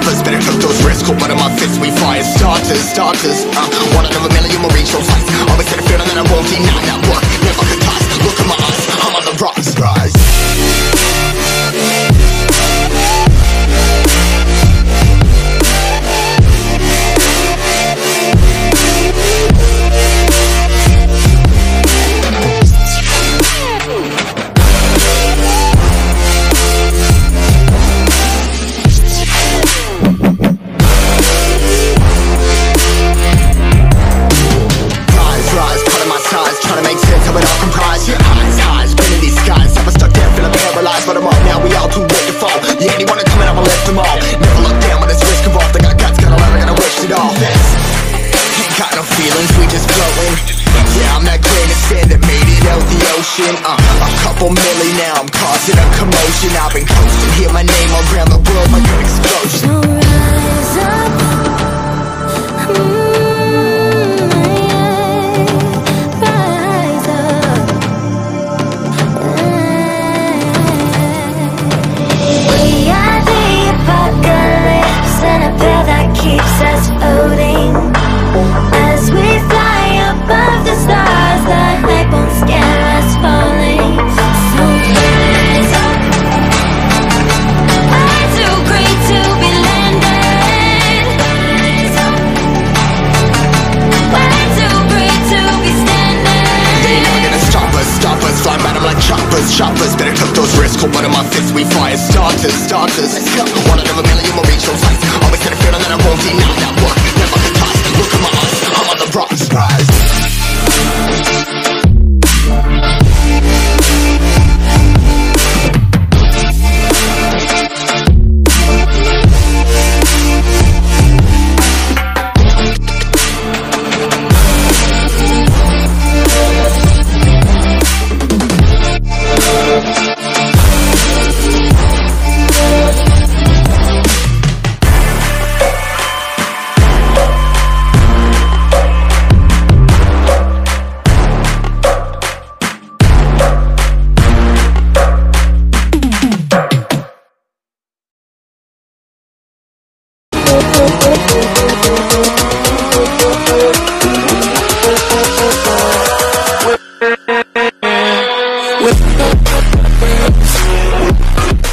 choppers, better cook those risks. Cold blood in my fists, we fire starters. One out of a million will reach those heights. Always had a feeling that I won't deny that work. Never could toss, look in my eyes, I'm on the rise. Trying to make sense of it all comprised. Highs, been in these skies. Never stuck there, feeling paralyzed. But I'm up now, we all too late to fall. Yeah, anyone to come in, I'ma lift them all. Never look down when there's risk involved. I got guts, gotta learn, I gotta wish it all. Ain't got no feelings, we just floating. Yeah, I'm that grain of sand that made it out the ocean. A couple milli now, I'm causing a commotion. I've been coasting, hear my name all around the world like an explosion. So rise up. Keeps us floating as we fly above the stars. The hype won't scare us falling. So rise up. I'm too great to be landed. Rise up. We're too great to be standing. They never gonna stop us. Fly by them like choppers. Better cook those risks. Cold blood in my fists, we fire starters. Let's go.